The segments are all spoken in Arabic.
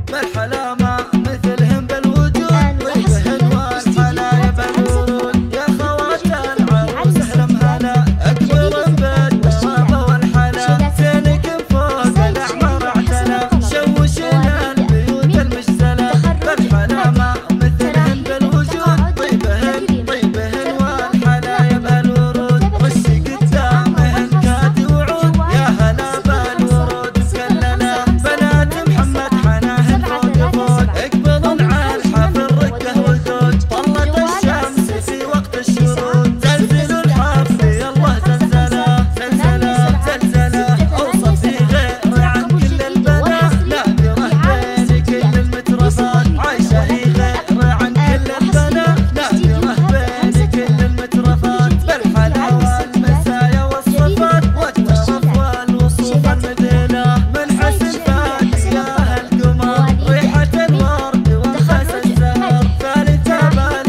بالحلا ما مثلهم بالوجود، طيبهن والحلايا بالورود. يا خوات العروس اهلا هلا، اكبر بالدوابه والحلا، زينكم فوق الاعمار اعتلى، شوشنا البيوت المجزله. بالحلا ما مثلهم بالوجود، طيبهن والحلايا بالورود. رشي قدامهن كادي وعود، يا هلا بالورود مكلله. بنات محمد حناهن فوق فوق، اقبضن على الحفل رقه وزوج. طلت الشمس في وقت الشروق، زلزلوا الحفل يالله زلزله زلزله. اوصف في غير عن كل البنات، نادره بين كل المترفات. عايشه هي غير عن كل البنات، نادره بين كل المترفات. بالحلا والمسايا والصفات، والترف والوصوف المذهله. من حسن فاتياها القمر، ريحه الورد وانفاس الزهر. ثالثه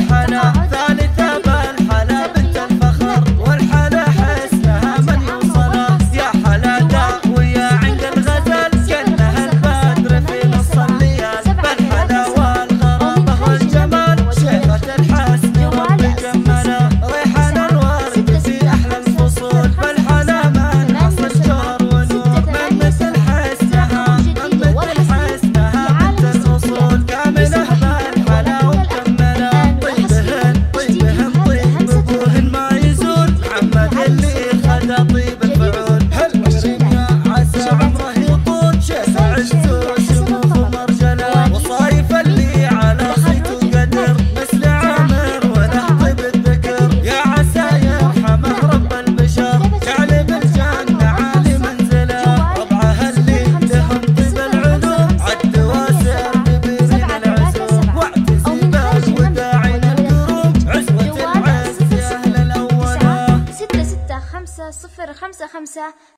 بالحلا بنت الفخر، والحلا حسنها من يوصله. يا حلا داويه عند الغزل، كانها البدر في نص الليال. بالحلا والغرابه والجمال، شيخه الحسن ربي جمله. ريحان الورد في احلى الفصول، بالحلا من اصل جوهر ونور. من مثل حسنها بنت الاصول، كامله بالحلا ومكمله. طيبهن ابوهن ما يزول، محمد اللي خذا طيب الفعول. هالعشرين يا عسى عمره يطول، شيخ عزه شموخ ومرجله. وصايف اللي على صيته قدر، مثل عامر وله طيب الذكر. يا عسى يرحمه رب البشر، جعل بالجنه عالي منزله. ربعه اللي لهم طيب العلوم، عد واسع كبيرين العزوم. واعتزي بالوداعين الكروم، عزوة العز يا اهل الاوله. 665055